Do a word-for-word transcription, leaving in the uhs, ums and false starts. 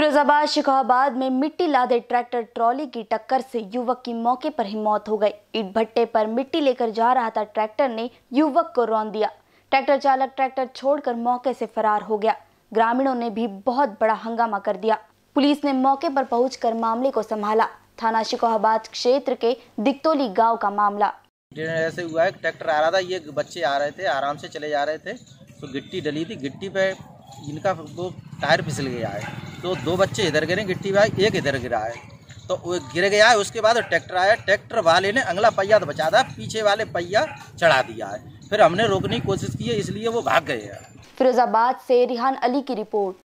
फिरोजाबाद शिकोहाबाद में मिट्टी लादे ट्रैक्टर ट्रॉली की टक्कर से युवक की मौके पर ही मौत हो गई। ईट भट्टे पर मिट्टी लेकर जा रहा था ट्रैक्टर ने युवक को रौंद दिया। ट्रैक्टर चालक ट्रैक्टर छोड़कर मौके से फरार हो गया। ग्रामीणों ने भी बहुत बड़ा हंगामा कर दिया। पुलिस ने मौके पर पहुंचकर मामले को संभाला। थाना शिकोहाबाद क्षेत्र के दिक्तोली गाँव का मामला। ऐसे हुआ है, ट्रैक्टर आ रहा था, ये बच्चे आ रहे थे, आराम से चले जा रहे थे, तो गिट्टी डली थी, गिट्टी पे इनका वो टायर फिसल गया है, तो दो बच्चे इधर गिरे गिट्टी में, एक इधर गिरा है, तो वो गिर गया है। उसके बाद ट्रैक्टर आया, ट्रैक्टर वाले ने अगला पहिया तो बचा था, पीछे वाले पहिया चढ़ा दिया है। फिर हमने रोकने की कोशिश की है, इसलिए वो भाग गए हैं। फिरोजाबाद से रिहान अली की रिपोर्ट।